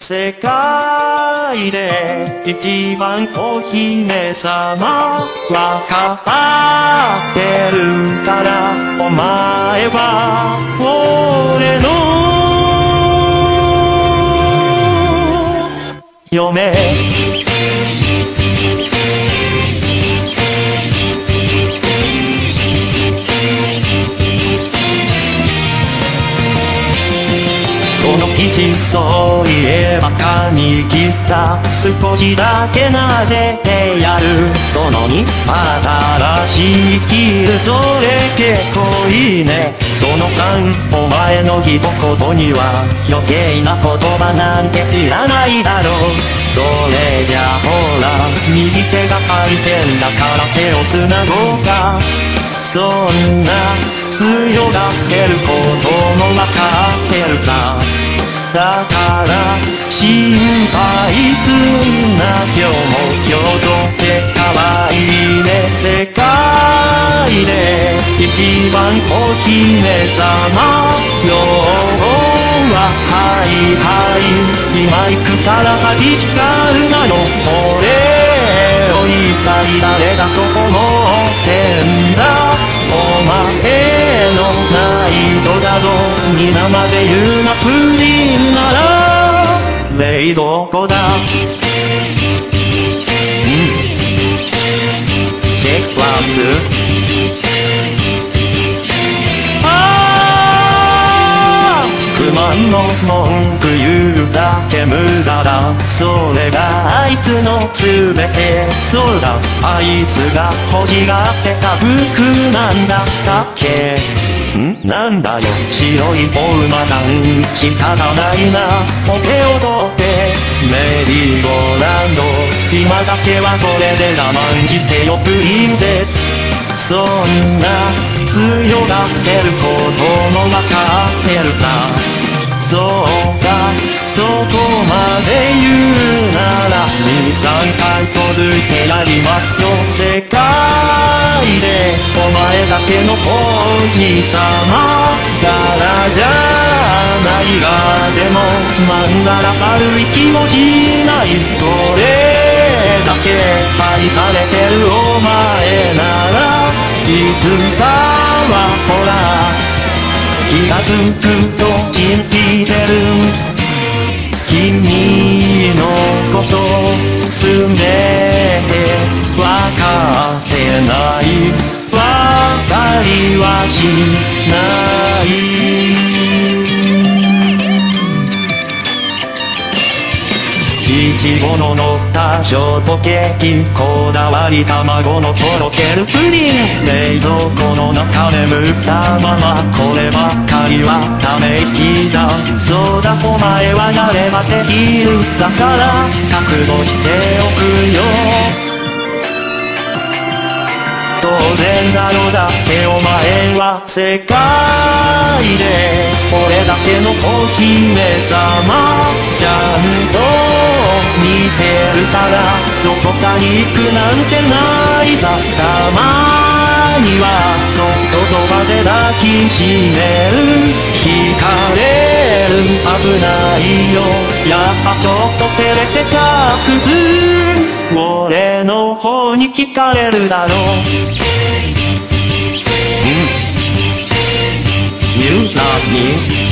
世界で一番お姫様わかってるからお前は俺の嫁その道そういえば髪切った少しだけ撫でてやるその2新しいキルそれ結構いいねその3お前の一言には余計な言葉なんていらないだろうそれじゃほら右手が空いてんだから手をつなごうかそんな強がってることもわかってるさだから心配すんな今日も今日とって可愛いね世界で一番お姫様よははいはい今行くから先光るなよ俺を一体誰だと思ってんだお前のないとだぞ皆まで言うなプリンなら冷蔵庫だチェックワンツー不満の文句言うだけ無駄だそれがあいつの全てそうだあいつが欲しがってた服なんだったっけなんだよ白いお馬さん仕方ないなお手を取ってメリーゴーランド今だけはこれで我慢してよプリンセスそんな強がってることもわかってるさそうかそこまで言うなら2、3回とづいてやりますよ世界でお前だけの王子様ザラじゃないがでもまんざら悪い気もしないこれだけ愛されてるお前ならいつかはほら気がつくと信じてる君のことすべてわかってないわかりはしないいちごの乗ったショートケーキこだわり卵のとろけるプリン冷蔵庫の中で眠ったままこればっかりはため息だそうだお前はやればできるだから覚悟しておくよ当然だろだってお前は世界で俺だけのお姫様ちゃんと見てるからどこかに行くなんてないさたまにはそっとそばで抱きしめる惹かれる危ないよやっぱちょっと照れて隠す俺の方に聞かれるだろうYou love me